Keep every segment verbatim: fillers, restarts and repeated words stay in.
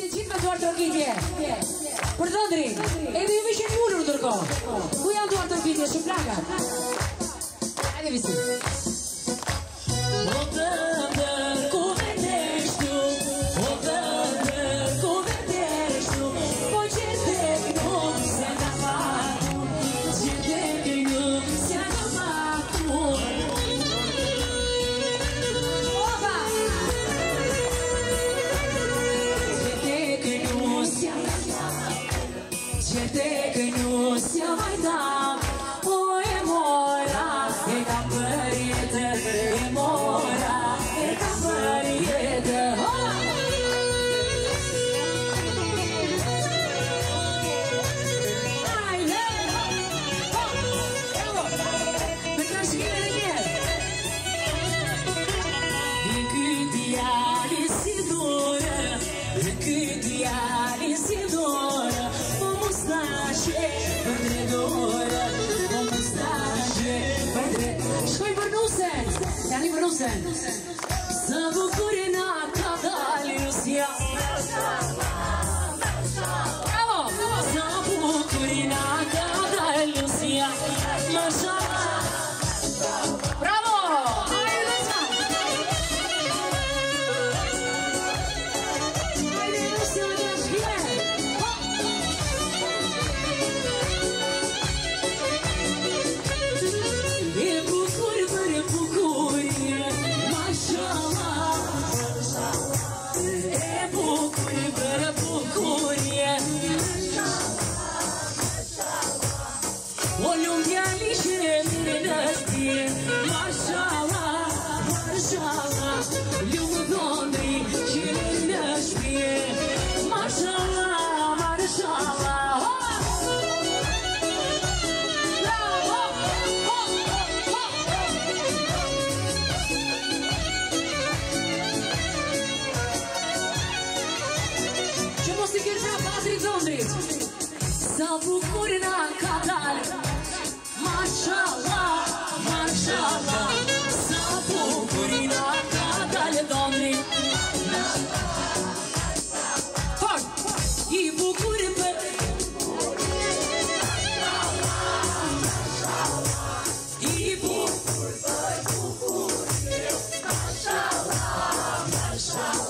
të gjithë me duar tërkitje. Për Dëndri, e dhe ju vishin mullur ndërko. Ku janë duar tërkitje, shumë plakat? Hajde visi. O Dëndër, ku veteshtu, o Dëndër, ku veteshtu, po gjithë kënu, se nga fatur, gjithë kënu, se nga fatur. Opa! Gjithë kënu, se nga fatur, gjithë kënu, se nga fatur. O e mora, e ka për jetë, e mora, e ka për jetë. Hajde! Evo, me trashkime në njerë. Në këtë jali si dore, në këtë jali si dore, po mustashe për tre dore. Shkoj për nusen, tani për nusen. Së bukurina ka dali Rusja. Bravo! Së bukurina ka dali Rusja. Mashallah. Bravo! Hajde Rusja. Hajde Rusja me të shkime. Sa bukurina ka dalë, mashallah, mashallah. Sa bukurina ka dalë Dëndri. Fort, i bukurin për i bukur për bukurin, mashallah, mashallah.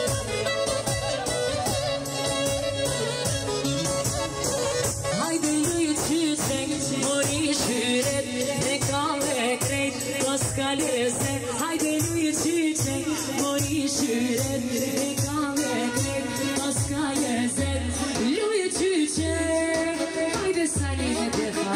Hajde shire e kame kret Paska jezet Luje qyqe Hajde Saline defa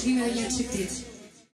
shkrimi dhe një çiktit.